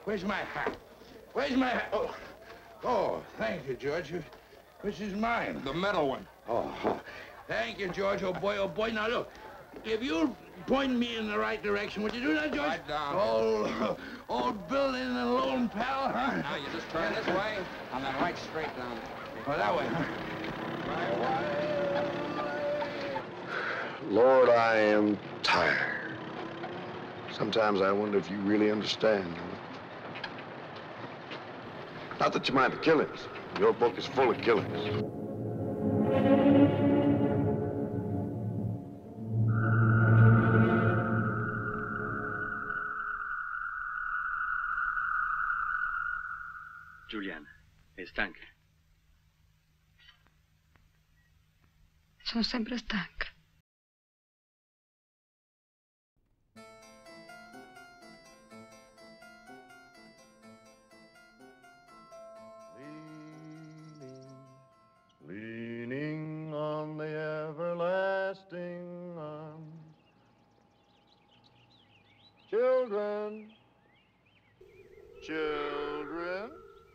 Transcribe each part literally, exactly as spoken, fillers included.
Where's my hat? Where's my hat? Oh, oh thank you, George. Which is mine? The metal one. Oh, thank you, George. Oh, boy, oh, boy. Now, look, if you'll point me in the right direction, would you do that, George? Right down. Old, old Bill in the lone pal, huh? Now, you just turn this way, and then right straight down. Oh, that way, huh? Lord, I am tired. Sometimes I wonder if you really understand. Not that you mind the killings. Your book is full of killings. Juliana, è stanca? Sono sempre stanca. Leaning on the everlasting arms. Children, children.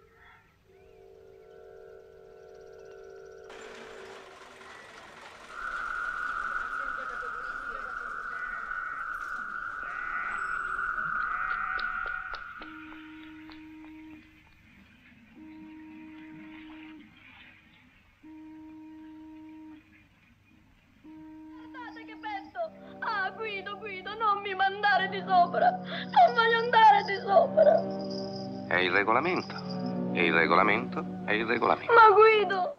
Ah, Guido, Guido, non mi mandare di sopra. Non voglio andare di sopra. È il regolamento. E il regolamento è il regolamento. Ma Guido...